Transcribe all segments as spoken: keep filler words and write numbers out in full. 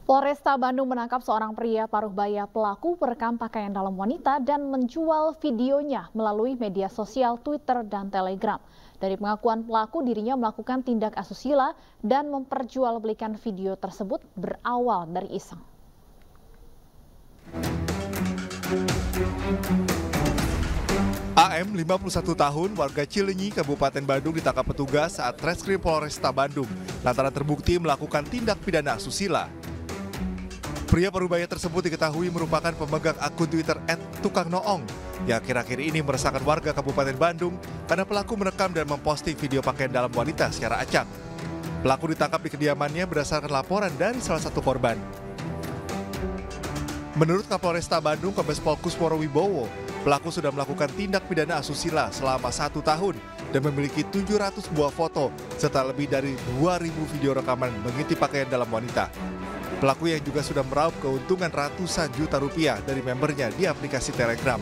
Polresta Bandung menangkap seorang pria paruh baya pelaku perekam pakaian dalam wanita dan menjual videonya melalui media sosial Twitter dan Telegram. Dari pengakuan pelaku, dirinya melakukan tindak asusila dan memperjualbelikan video tersebut berawal dari iseng. A M, lima puluh satu tahun, warga Cileunyi, Kabupaten Bandung ditangkap petugas saat Reskrim Polresta Bandung lantaran terbukti melakukan tindak pidana asusila. Pria parubaya tersebut diketahui merupakan pemegang akun Twitter et tukang noong yang akhir-akhir ini meresahkan warga Kabupaten Bandung karena pelaku merekam dan memposting video pakaian dalam wanita secara acak. Pelaku ditangkap di kediamannya berdasarkan laporan dari salah satu korban. Menurut Kapolresta Bandung, Kombes Pol Kusworo Wibowo, pelaku sudah melakukan tindak pidana asusila selama satu tahun dan memiliki tujuh ratus buah foto serta lebih dari dua ribu video rekaman mengintip pakaian dalam wanita. Pelaku yang juga sudah meraup keuntungan ratusan juta rupiah dari membernya di aplikasi Telegram.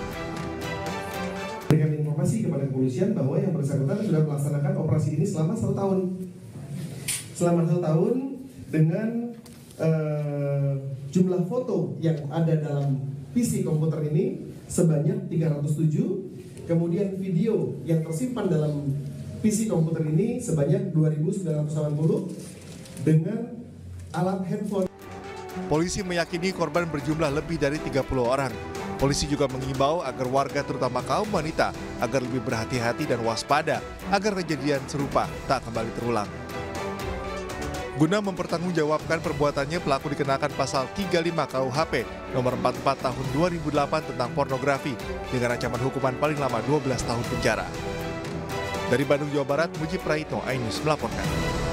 Berikan informasi kepada kepolisian bahwa yang bersangkutan sudah melaksanakan operasi ini selama satu tahun. Selama satu tahun dengan uh, jumlah foto yang ada dalam P C komputer ini sebanyak tiga ratus tujuh, kemudian video yang tersimpan dalam P C komputer ini sebanyak dua ribu sembilan ratus delapan puluh dengan alat handphone. Polisi meyakini korban berjumlah lebih dari tiga puluh orang. Polisi juga mengimbau agar warga terutama kaum wanita agar lebih berhati-hati dan waspada agar kejadian serupa tak kembali terulang. Guna mempertanggungjawabkan perbuatannya, pelaku dikenakan pasal tiga puluh lima K U H P nomor empat puluh empat tahun dua ribu delapan tentang pornografi dengan ancaman hukuman paling lama dua belas tahun penjara. Dari Bandung, Jawa Barat, Mujib Praitno, iNews melaporkan.